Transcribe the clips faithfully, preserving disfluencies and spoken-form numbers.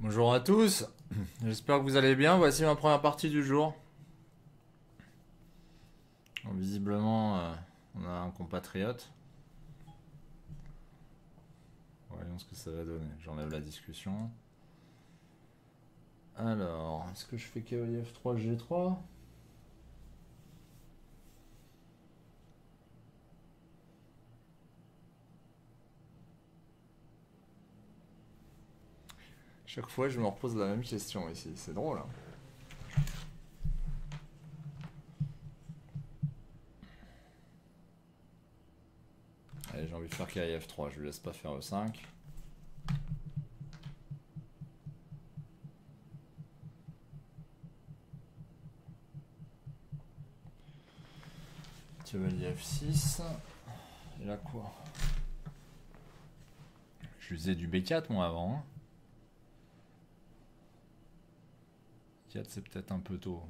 Bonjour à tous, j'espère que vous allez bien. Voici ma première partie du jour. Bon, visiblement, euh, on a un compatriote. Voyons ce que ça va donner. J'enlève la discussion. Alors, est-ce que je fais cavalier F trois G trois? Chaque fois, je me repose la même question ici. C'est drôle, hein. Allez, j'ai envie de faire cavalier F trois. Je lui laisse pas faire E cinq. Cavalier F six. Et là quoi? Je faisais du B quatre moi avant, hein. quatre c'est peut-être un peu tôt.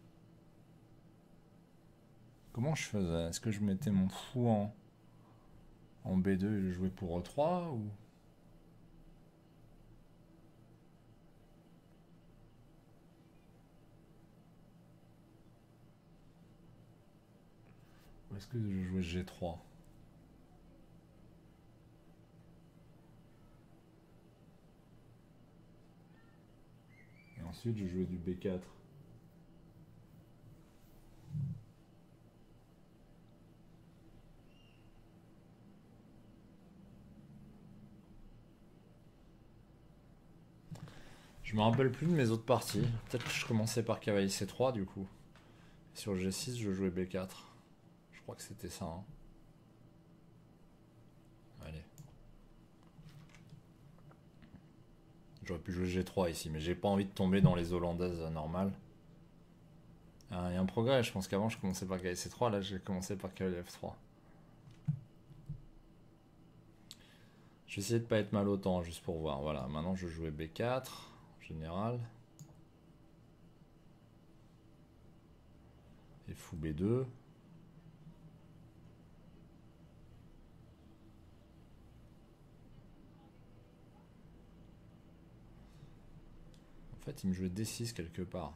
Comment je faisais? Est-ce que je mettais mon fou en, en B deux et je jouais pour E trois ou... Ou est-ce que je jouais G trois? Et ensuite je jouais du B quatre. Je me rappelle plus de mes autres parties. Peut-être que je commençais par cavalier C trois du coup. Et sur G six je jouais B quatre. Je crois que c'était ça, hein. Allez. J'aurais pu jouer G trois ici, mais j'ai pas envie de tomber dans les hollandaises normales. Ah, il y a un progrès, je pense qu'avant je commençais par cavalier C trois, là j'ai commencé par cavalier F trois. Je vais essayer de pas être mal autant, juste pour voir. Voilà, maintenant je jouais B quatre, en général. Et fou B deux. En fait, il me jouait D six quelque part.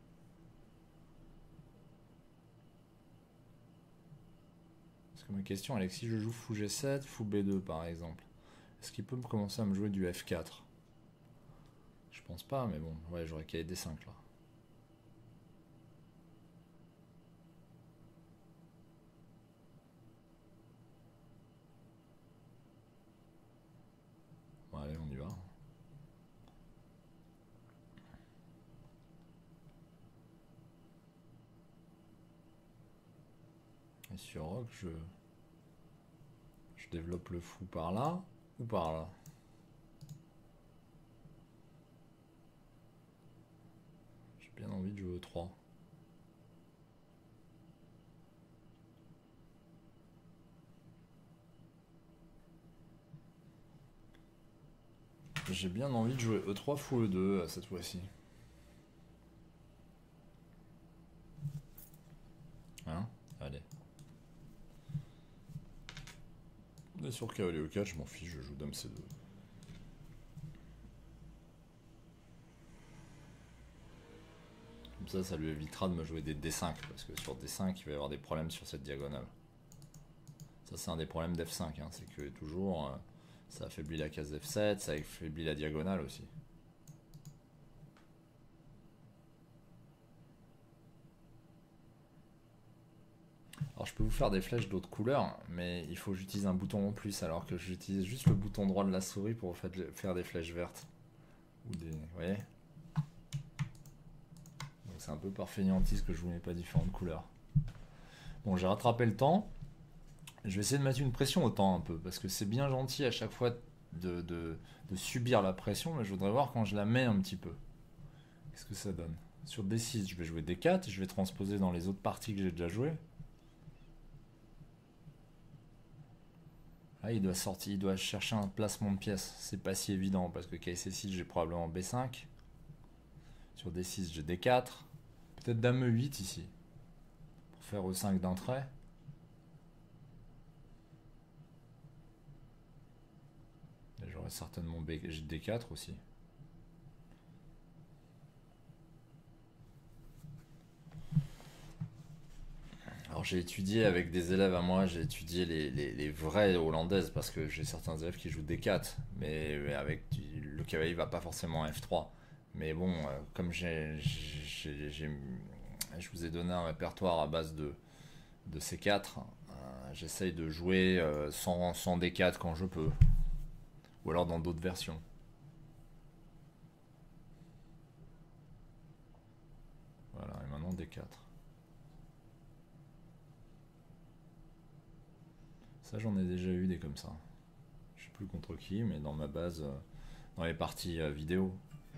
Parce que ma question, elle est que si je joue fou G sept, fou B deux par exemple, est-ce qu'il peut me commencer à me jouer du F quatre? Je pense pas, mais bon, ouais, j'aurais cavalier D cinq là. Bon, allez, on y va. Et sur Rock, je... je développe le fou par là ou par là? J'ai bien envie de jouer au trois. J'ai bien envie de jouer E trois fou E deux cette fois-ci. Hein? Allez. Et sur cavalier E quatre, je m'en fiche, je joue dame C deux. Comme ça, ça lui évitera de me jouer des D cinq, parce que sur D cinq, il va y avoir des problèmes sur cette diagonale. Ça, c'est un des problèmes d'F cinq, hein, c'est que toujours, euh, ça affaiblit la case F sept, ça affaiblit la diagonale aussi. Alors je peux vous faire des flèches d'autres couleurs, mais il faut que j'utilise un bouton en plus, alors que j'utilise juste le bouton droit de la souris pour faire des flèches vertes. Ou des... Vous voyez? Donc c'est un peu par fainéantise que je vous mets pas différentes couleurs. Bon, j'ai rattrapé le temps. Je vais essayer de mettre une pression au temps un peu, parce que c'est bien gentil à chaque fois de, de, de subir la pression, mais je voudrais voir quand je la mets un petit peu. Qu'est-ce que ça donne? Sur D six, je vais jouer D quatre, je vais transposer dans les autres parties que j'ai déjà jouées. Là, il doit sortir, il doit chercher un placement de pièces. C'est pas si évident parce que K C six, j'ai probablement B cinq. Sur D six, j'ai D quatre. Peut-être Dame E huit ici. Pour faire E cinq d'un trait. Et j'aurais certainement B, D quatre aussi. Alors j'ai étudié avec des élèves à moi, j'ai étudié les, les, les vraies hollandaises parce que j'ai certains élèves qui jouent D quatre, mais, mais avec du- le cavalier va pas forcément en F trois. Mais bon, euh, comme j'ai, j'ai- j'ai- je vous ai donné un répertoire à base de, de C quatre, euh, j'essaye de jouer euh, sans, sans D quatre quand je peux, ou alors dans d'autres versions. Voilà, et maintenant D quatre. Ça j'en ai déjà eu des comme ça. Je sais plus contre qui, mais dans ma base, euh, dans les parties euh, vidéo.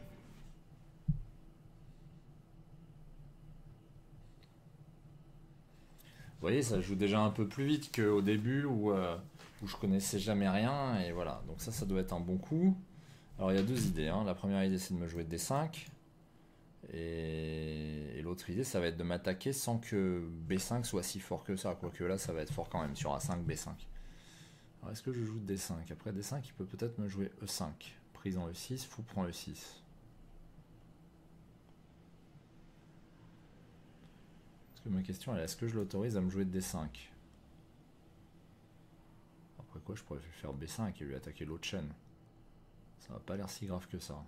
Vous voyez, ça joue déjà un peu plus vite qu'au début où, euh, où je connaissais jamais rien. Et voilà, donc ça, ça doit être un bon coup. Alors il y a deux idées, hein. La première idée, c'est de me jouer D cinq. Et, et l'autre idée, ça va être de m'attaquer sans que B cinq soit si fort que ça. Quoique là, ça va être fort quand même sur A cinq, B cinq. Alors est-ce que je joue D cinq? Après D cinq, il peut peut-être me jouer E cinq. Prise en E six, fou prend E six. Parce que ma question, elle est, est-ce que je l'autorise à me jouer D cinq? Après quoi, je pourrais faire B cinq et lui attaquer l'autre chaîne. Ça va pas l'air si grave que ça.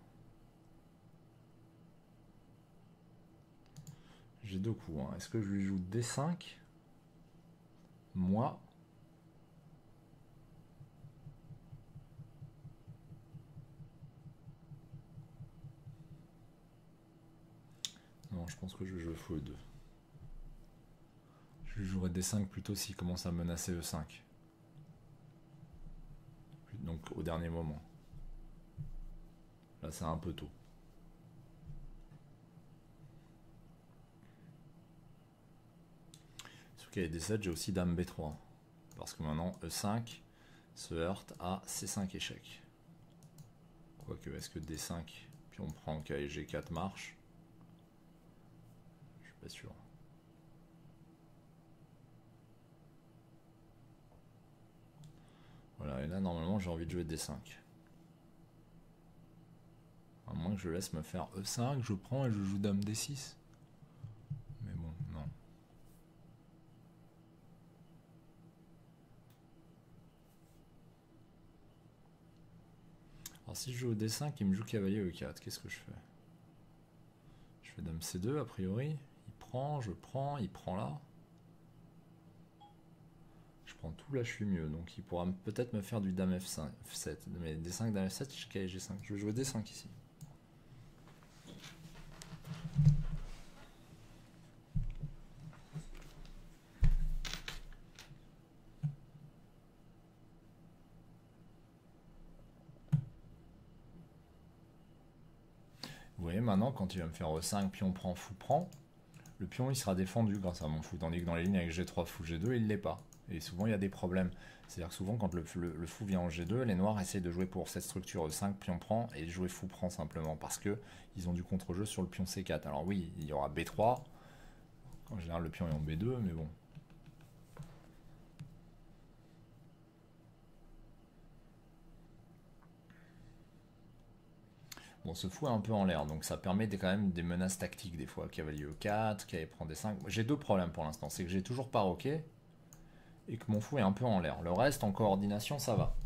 J'ai deux coups. Hein. Est-ce que je lui joue D cinq? Moi. Non, je pense que je vais jouer fou E deux. Je lui jouerai D cinq plutôt s'il commence à menacer E cinq. Donc au dernier moment. Là, c'est un peu tôt. Sur K D sept, j'ai aussi Dame B trois. Parce que maintenant, E cinq se heurte à C cinq échec. Quoique, est-ce que D cinq, puis on prend K et G quatre marche? Je suis pas sûr. Voilà, et là, normalement, j'ai envie de jouer D cinq. À moins que je laisse me faire E cinq, je prends et je joue Dame D six. Mais bon, non. Alors si je joue au D cinq, il me joue cavalier E quatre. Qu'est-ce que je fais? Je fais Dame C deux, a priori. Il prend, je prends, il prend là. Je prends tout, là je suis mieux. Donc il pourra peut-être me faire du Dame F cinq, F sept. Mais D cinq, Dame F sept, je cavalier G cinq. Je vais jouer D cinq ici. Vous voyez maintenant, quand il va me faire E cinq, pion prend, fou prend, le pion il sera défendu grâce à mon fou. Tandis que dans les lignes avec G trois, fou G deux, il l'est pas. Et souvent il y a des problèmes. C'est-à-dire que souvent quand le, le, le fou vient en G deux, les noirs essayent de jouer pour cette structure E cinq, pion prend, et jouer fou prend simplement. Parce que ils ont du contre-jeu sur le pion C quatre. Alors oui, il y aura B trois. En général le pion est en B deux, mais bon. Bon, ce fou est un peu en l'air, donc ça permet des, quand même des menaces tactiques des fois. Cavalier E quatre, cavalier prend D cinq. J'ai deux problèmes pour l'instant, c'est que j'ai toujours pas roqué et que mon fou est un peu en l'air. Le reste, en coordination, ça va.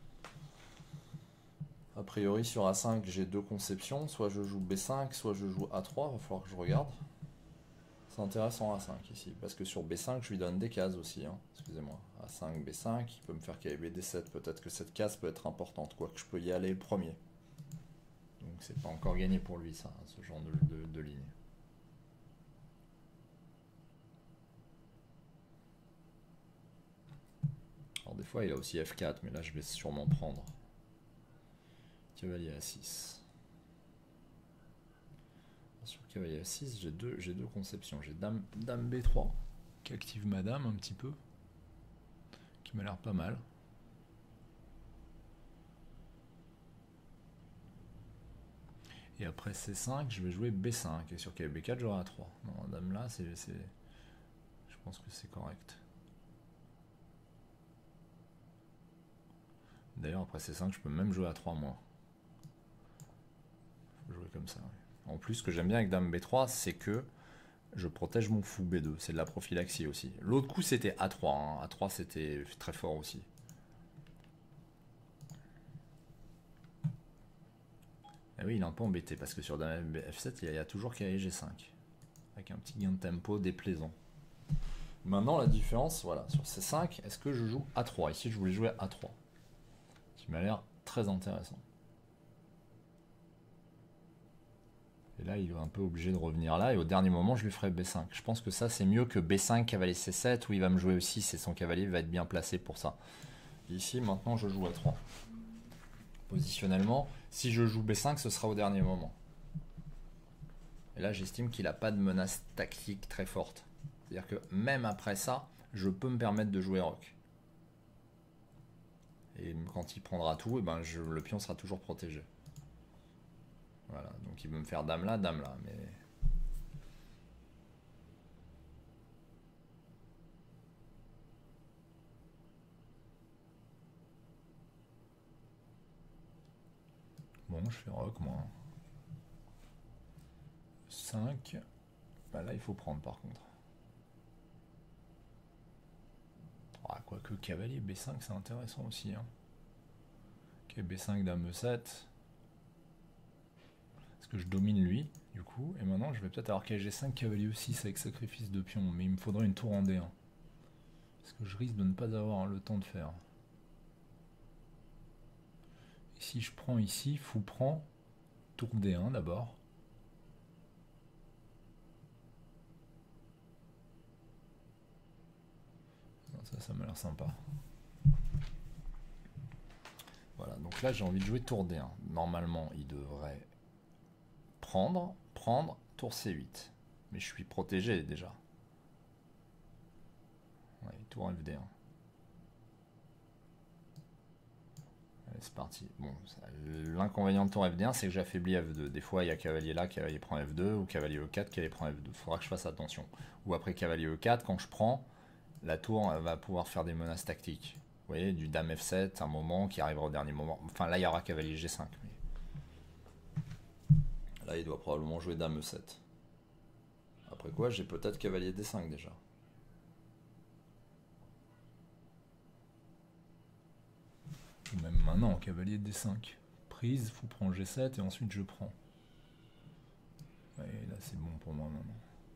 A priori, sur A cinq, j'ai deux conceptions. Soit je joue B cinq, soit je joue A trois. Il va falloir que je regarde. C'est intéressant A cinq ici, parce que sur B cinq, je lui donne des cases aussi. Hein. Excusez-moi. A cinq, B cinq, il peut me faire cavalier D sept. Peut-être que cette case peut être importante, quoique je peux y aller premier. Donc c'est pas encore gagné pour lui, ça, ce genre de, de, de ligne. Alors des fois, il a aussi F quatre, mais là, je vais sûrement prendre. Cavalier A six. Sur cavalier A six, j'ai deux, j'ai deux conceptions. J'ai dame, dame B trois, qui active ma dame un petit peu, qui m'a l'air pas mal. Et après C cinq, je vais jouer B cinq. Et sur cavalier B quatre, j'aurai A trois. Non, dame là, c'est, je pense que c'est correct. D'ailleurs, après C cinq, je peux même jouer A trois moi. Faut jouer comme ça. Oui. En plus, ce que j'aime bien avec dame B trois, c'est que je protège mon fou B deux. C'est de la prophylaxie aussi. L'autre coup, c'était A trois. Hein. A trois, c'était très fort aussi. Et oui, il est un peu embêté parce que sur Dame F sept, il y a toujours cavalier G cinq. Avec un petit gain de tempo déplaisant. Maintenant, la différence, voilà, sur C cinq, est-ce que je joue A trois? Ici, je voulais jouer A trois. Qui m'a l'air très intéressant. Et là, il est un peu obligé de revenir là. Et au dernier moment, je lui ferai B cinq. Je pense que ça, c'est mieux que B cinq, cavalier C sept, où il va me jouer aussi. C'est son cavalier va être bien placé pour ça. Ici, maintenant, je joue A trois. Positionnellement, si je joue B cinq, ce sera au dernier moment. Et là, j'estime qu'il n'a pas de menace tactique très forte. C'est-à-dire que même après ça, je peux me permettre de jouer roc. Et quand il prendra tout, et ben je, le pion sera toujours protégé. Voilà, donc il veut me faire dame là, dame là, mais... Bon, je fais roc, moi. cinq. Bah là, il faut prendre, par contre. Ah, quoique cavalier B cinq, c'est intéressant aussi. Hein. Ok, B cinq, dame E sept. Parce que je domine lui, du coup. Et maintenant, je vais peut-être avoir cavalier G cinq, cavalier E six avec sacrifice de pion. Mais il me faudrait une tour en D un. Parce que je risque de ne pas avoir le temps de faire. Et si je prends ici, fou prend, tour D un d'abord. Ça, ça m'a l'air sympa. Voilà, donc là j'ai envie de jouer tour D un. Normalement, il devrait prendre, prendre, tour C huit. Mais je suis protégé déjà. Ouais, tour F D un. Allez, c'est parti. Bon, l'inconvénient de tour F D un, c'est que j'affaiblis F deux. Des fois, il y a cavalier là, cavalier prend F deux, ou cavalier E quatre, cavalier prend F deux. Il faudra que je fasse attention. Ou après cavalier E quatre, quand je prends, la tour va pouvoir faire des menaces tactiques. Vous voyez, du dame F sept, un moment qui arrivera au dernier moment. Enfin, là, il y aura cavalier G cinq. Mais... là, il doit probablement jouer dame E sept. Après quoi, j'ai peut-être cavalier D cinq déjà. Ou même maintenant, cavalier D cinq. Prise, fou prend G sept et ensuite je prends. Ouais, là, c'est bon pour moi maintenant.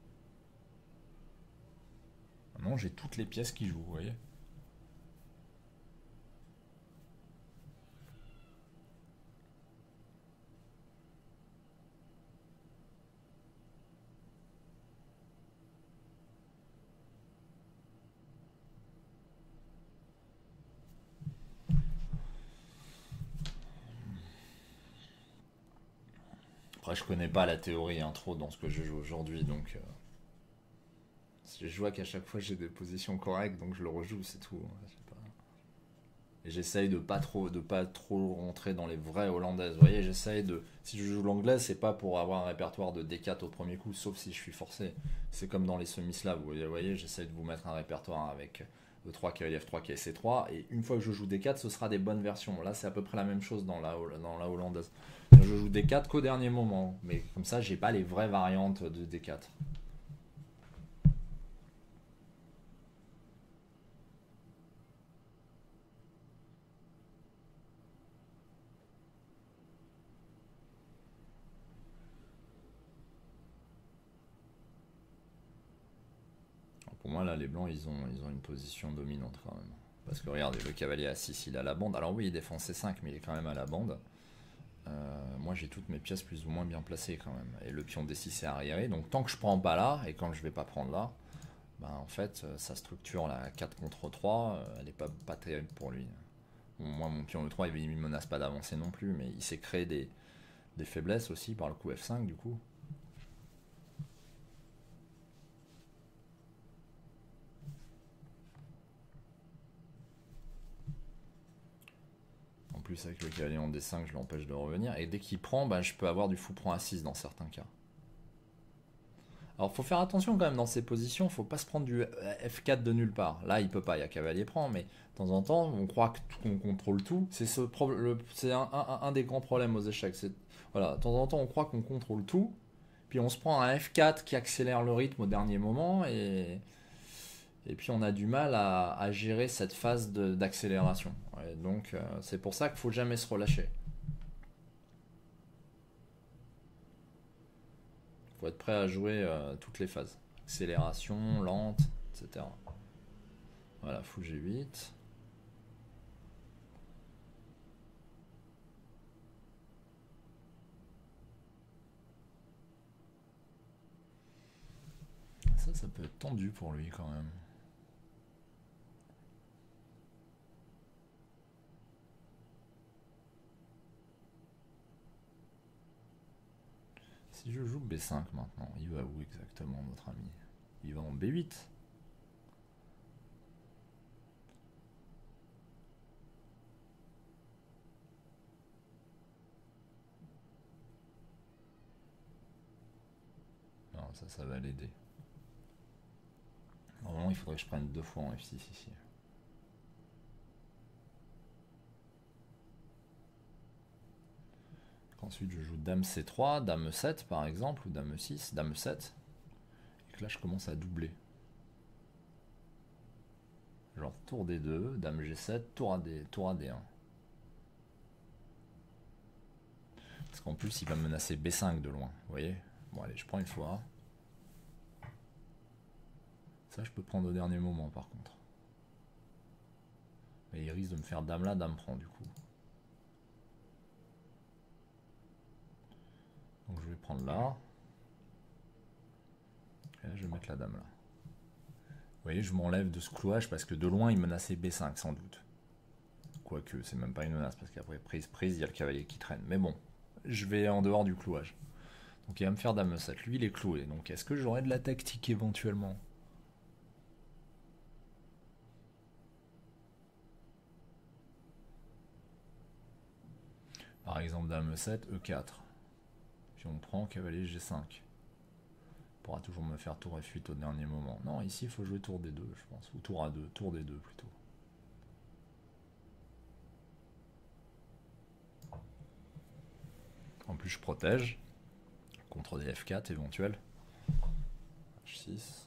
Maintenant, j'ai toutes les pièces qui jouent, vous voyez. Après, je connais pas la théorie hein, trop dans ce que je joue aujourd'hui, donc... Euh... je vois qu'à chaque fois j'ai des positions correctes, donc je le rejoue, c'est tout. Je sais pas. Et j'essaye de pas trop, de pas trop rentrer dans les vraies hollandaises. Vous voyez, j'essaye de. Si je joue l'anglaise, c'est pas pour avoir un répertoire de D quatre au premier coup, sauf si je suis forcé. C'est comme dans les semi-slaves. Vous voyez, voyez j'essaye de vous mettre un répertoire avec E trois, cavalier F trois, cavalier C trois, et une fois que je joue D quatre, ce sera des bonnes versions. Là, c'est à peu près la même chose dans la, dans la hollandaise. Je joue D quatre qu'au dernier moment, mais comme ça, j'ai pas les vraies variantes de D quatre. Pour moi, là, les blancs, ils ont, ils ont une position dominante quand même. Parce que regardez, le cavalier A six, il a la bande. Alors oui, il défend C cinq, mais il est quand même à la bande. Euh, moi, j'ai toutes mes pièces plus ou moins bien placées quand même. Et le pion D six est arriéré. Donc tant que je prends pas là, et quand je vais pas prendre là, ben, en fait, sa structure, la quatre contre trois, elle n'est pas, pas terrible pour lui. Bon, moi, mon pion E trois, il ne me menace pas d'avancer non plus, mais il s'est créé des, des faiblesses aussi par le coup F cinq, du coup. En plus, avec le cavalier en D cinq, je l'empêche de revenir. Et dès qu'il prend, bah, je peux avoir du fou prend A six dans certains cas. Alors, faut faire attention quand même dans ces positions. Faut pas se prendre du F quatre de nulle part. Là, il peut pas. Il y a cavalier prend, mais de temps en temps, on croit qu'on contrôle tout. C'est ce c'est un, un, un, des grands problèmes aux échecs. Voilà, de temps en temps, on croit qu'on contrôle tout. Puis on se prend un F quatre qui accélère le rythme au dernier moment et, et puis on a du mal à, à gérer cette phase de- d'accélération. Ouais, donc euh, c'est pour ça qu'il faut jamais se relâcher. Il faut être prêt à jouer euh, toutes les phases. Accélération, lente, et cetera. Voilà, fou G huit. Ça, ça peut être tendu pour lui quand même. Si je joue B cinq maintenant, il va où exactement notre ami? Il va en B huit. Non, ça, ça va l'aider. Normalement, il faudrait que je prenne deux fois en F six ici. Ensuite, je joue Dame C trois, Dame E sept par exemple, ou Dame E six, Dame E sept. Et que là, je commence à doubler. Genre tour D deux, Dame G sept, tour A D, tour A D un. Parce qu'en plus, il va menacer B cinq de loin, vous voyez? Bon, allez, je prends une fois. Ça, je peux prendre au dernier moment, par contre. Mais il risque de me faire Dame là, Dame prend, du coup. Donc je vais prendre là. Et là, je vais mettre la Dame là. Vous voyez, je m'enlève de ce clouage parce que de loin, il menaçait B cinq, sans doute. Quoique, c'est même pas une menace, parce qu'après prise, prise, il y a le cavalier qui traîne. Mais bon, je vais en dehors du clouage. Donc il va me faire Dame E sept. Lui, il est cloué. Donc est-ce que j'aurai de la tactique éventuellement? Par exemple, Dame E sept, E quatre. Puis on prend cavalier G cinq. Il pourra toujours me faire tour F huit au dernier moment. Non, ici, il faut jouer tour D deux, je pense. Ou tour A deux. Tour D deux, plutôt. En plus, je protège. Contre des F quatre éventuels. H six.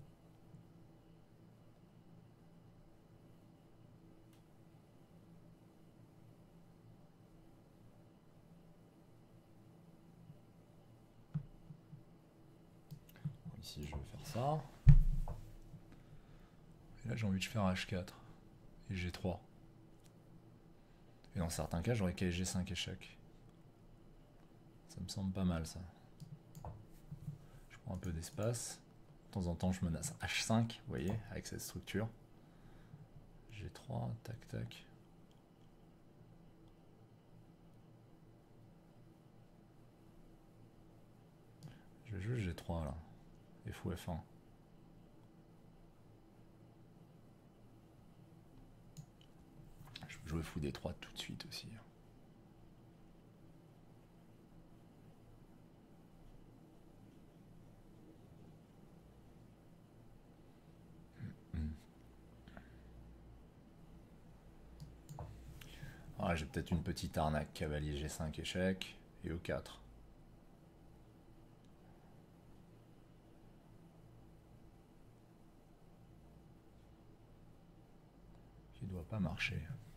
Ici, je vais faire ça. Et là, j'ai envie de faire H quatre. Et G trois. Et dans certains cas, j'aurais qu'à G cinq échec. Ça me semble pas mal, ça. Je prends un peu d'espace. De temps en temps, je menace H cinq, vous voyez, avec cette structure. G trois, tac, tac. Je vais jouer G trois, là. Et fou F un. Je peux jouer fou D trois tout de suite aussi. Ah, j'ai peut-être une petite arnaque. Cavalier G cinq échec. Et E quatre. Qui doit pas marcher.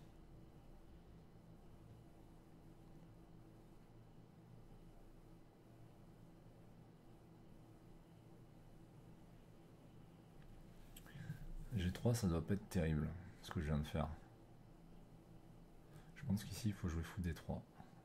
G trois, ça doit pas être terrible, ce que je viens de faire. Je pense qu'ici, il faut jouer fou D trois.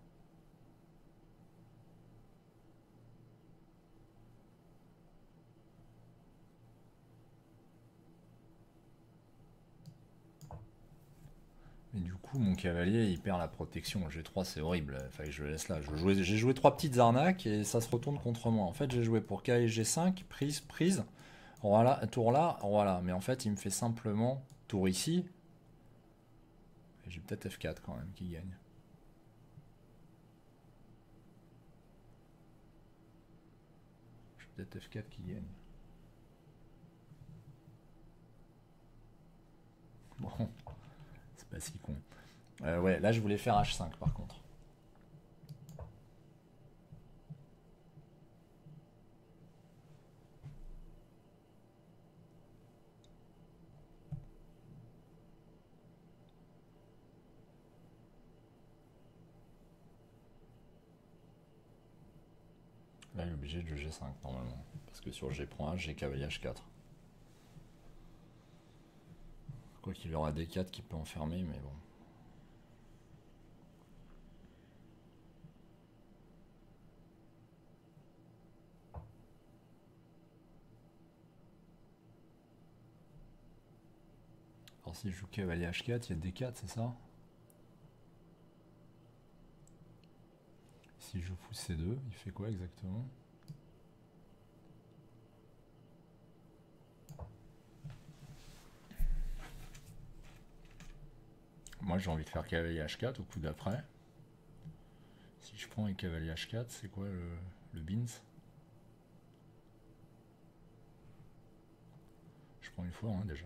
Mais du coup, mon cavalier, il perd la protection. G trois, c'est horrible. Enfin, je le laisse là. J'ai joué, j'ai joué trois petites arnaques et ça se retourne contre moi. En fait, j'ai joué pour cavalier G cinq, prise, prise. Voilà, tour là, voilà. Mais en fait, il me fait simplement tour ici. J'ai peut-être F quatre quand même qui gagne. J'ai peut-être F quatre qui gagne. Bon, c'est pas si con. Euh, ouais, là je voulais faire H cinq par contre. Là, il est obligé de G cinq normalement. Parce que sur G prend H, j'ai cavalier H quatre. Quoi qu'il aura D quatre qui peut enfermer, mais bon. Alors si je joue cavalier H quatre, il y a D quatre, c'est ça? Si je joue fou C deux, il fait quoi exactement? Moi j'ai envie de faire cavalier H quatre au coup d'après. Si je prends un cavalier H quatre, c'est quoi le, le Beans? Je prends une fois hein, déjà.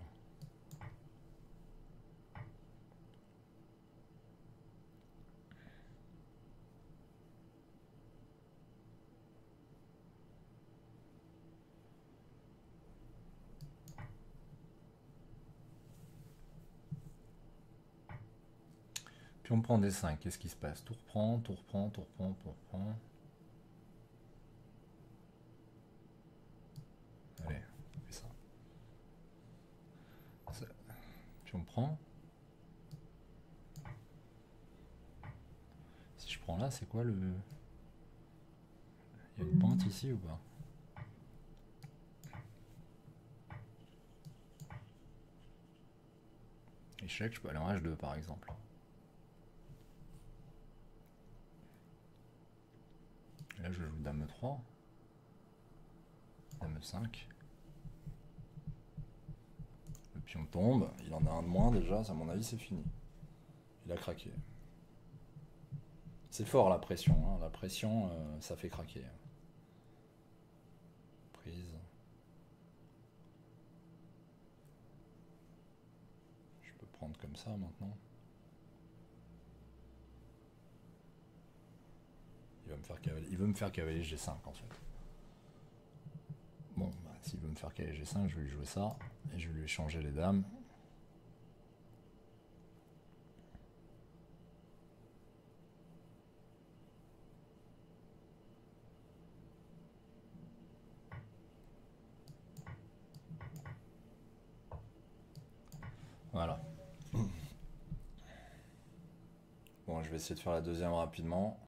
Puis on prend D cinq, qu'est-ce qui se passe? Tour reprend, tour reprend, tour reprend, tour reprend. Allez, on fait ça. ça. Puis on prend. Si je prends là, c'est quoi le... Il y a une pointe ici ou pas? Échec, je peux aller en H deux par exemple. Là je joue dame E trois. Dame E cinq. Le pion tombe, il en a un de moins déjà, à mon avis c'est fini. Il a craqué. C'est fort la pression, hein. La pression euh, ça fait craquer. Prise. Je peux prendre comme ça maintenant. Il va me faire cavalier, il veut me faire cavalier G cinq en fait. Bon, bah, s'il veut me faire cavalier G cinq, je vais lui jouer ça et je vais lui échanger les dames. Voilà. Bon, je vais essayer de faire la deuxième rapidement.